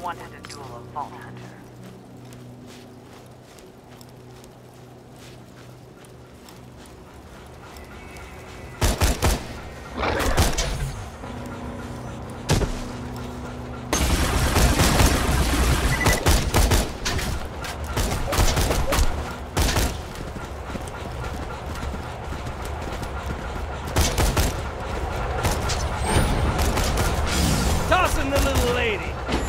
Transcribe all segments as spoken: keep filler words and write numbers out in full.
wanted to duel a Vault Hunter. Tossing the little lady.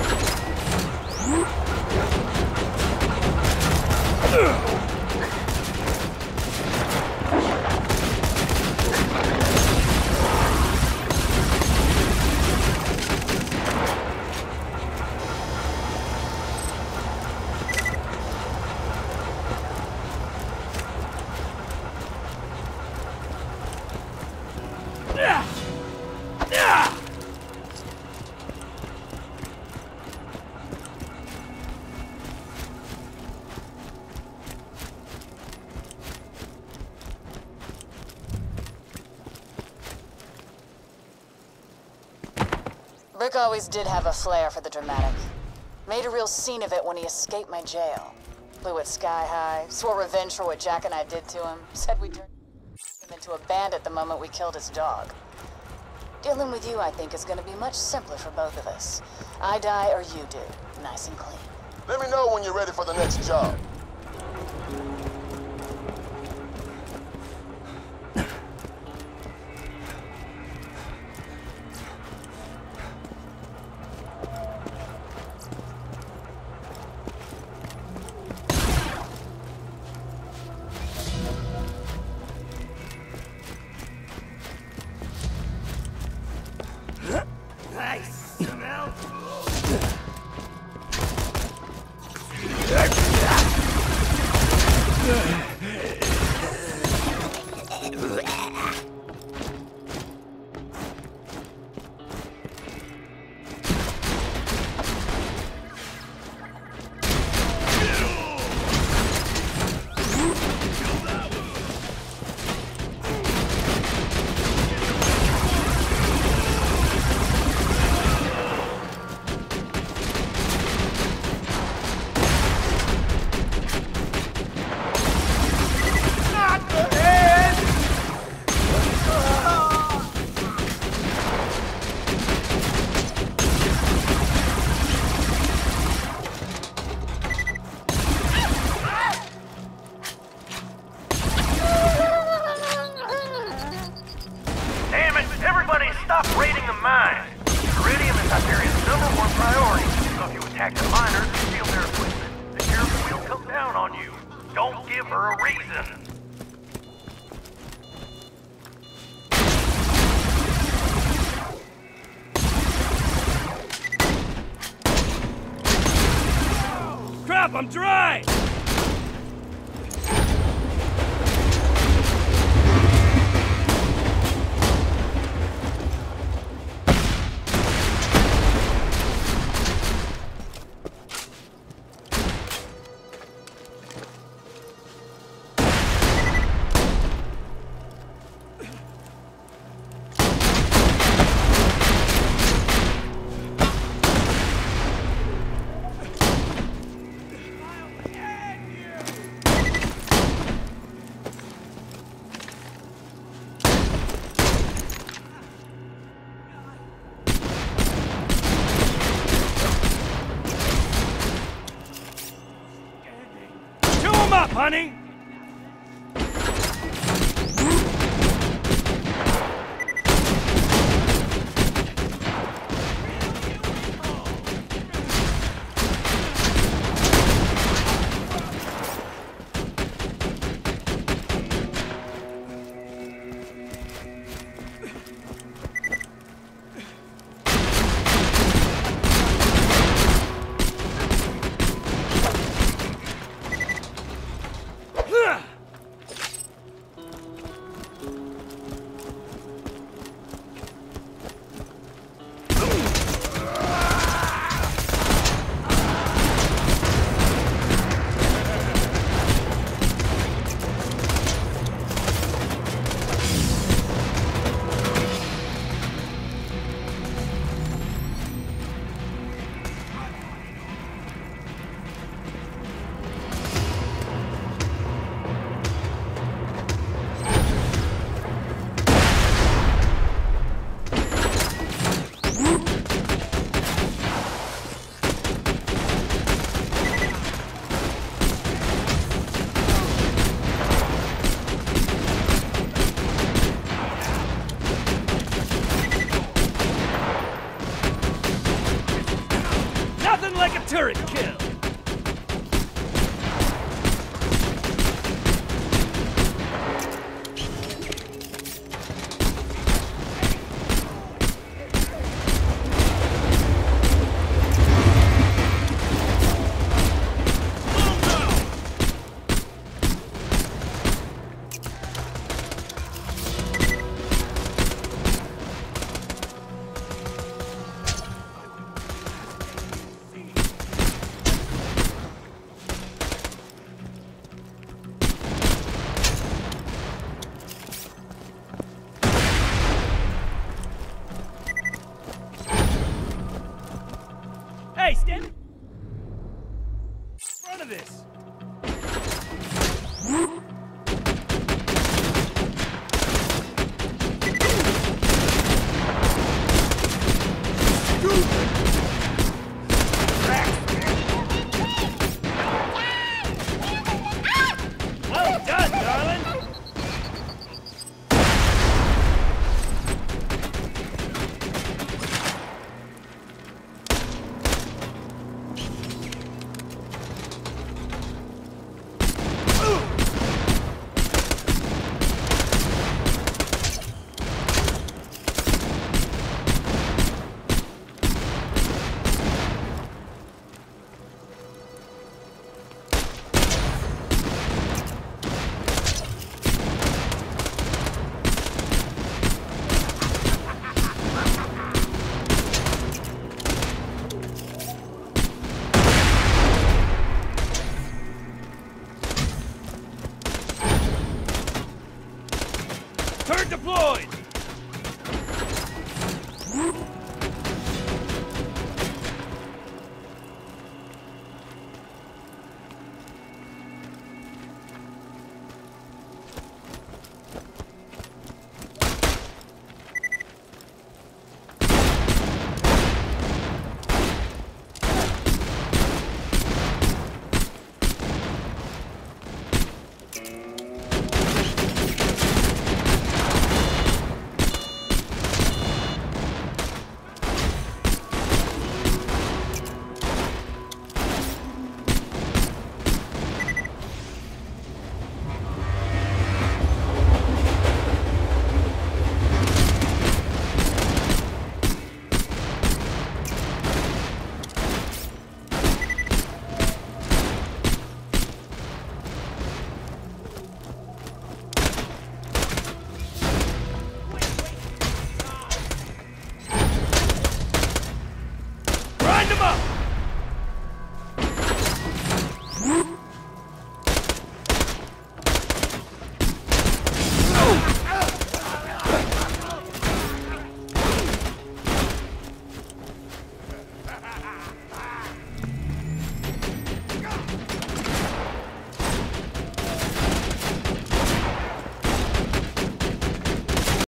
Yeah. Yeah. Rick always did have a flair for the dramatic. Made a real scene of it when he escaped my jail. Blew it sky high, swore revenge for what Jack and I did to him, said we turned him into a bandit the moment we killed his dog. Dealing with you, I think, is gonna be much simpler for both of us. I die or you do, nice and clean. Let me know when you're ready for the next job. Nice smell. Stop raiding the mine. Iridium is Iberia's number one priority. So if you attack the miners and steal their equipment, the sheriff will come down on you. Don't give her a reason. Crap, I'm dry! Up, honey! Turret kill! Hey, stand in front of this! Well done, darling! Turret deployed!